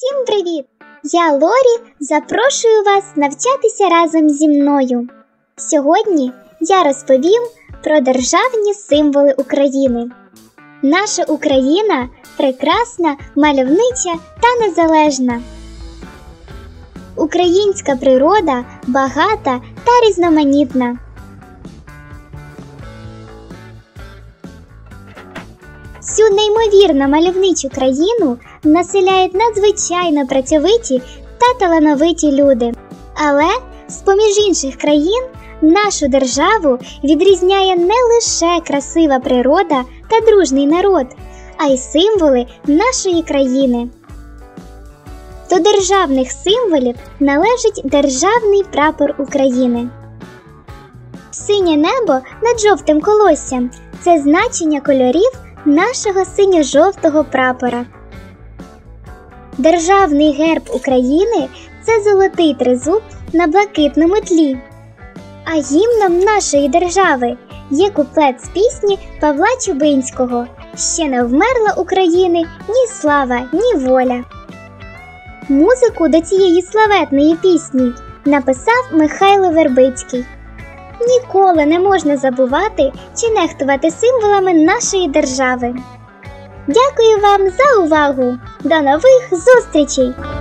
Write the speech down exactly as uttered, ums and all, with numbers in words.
Всім привіт! Я Лорі, запрошую вас навчатися разом зі мною. Сьогодні я розповім про державні символи України. Наша Україна прекрасна, мальовнича та незалежна. Українська природа багата та різноманітна. Цю неймовірно мальовничу країну населяють надзвичайно працьовиті та талановиті люди. Але з-поміж інших країн нашу державу відрізняє не лише красива природа та дружний народ, а й символи нашої країни. До державних символів належить Державний прапор України. Синє небо над жовтим колоссям – це значення кольорів нашого синьо-жовтого прапора. Державний герб України – це золотий тризуб на блакитному тлі. А гімном нашої держави є куплет з пісні Павла Чубинського «Ще не вмерла України ні слава, ні воля». Музику до цієї славетної пісні написав Михайло Вербицький. Ніколи не можна забувати чи нехтувати символами нашої держави. Дякую вам за увагу! До нових зустрічей!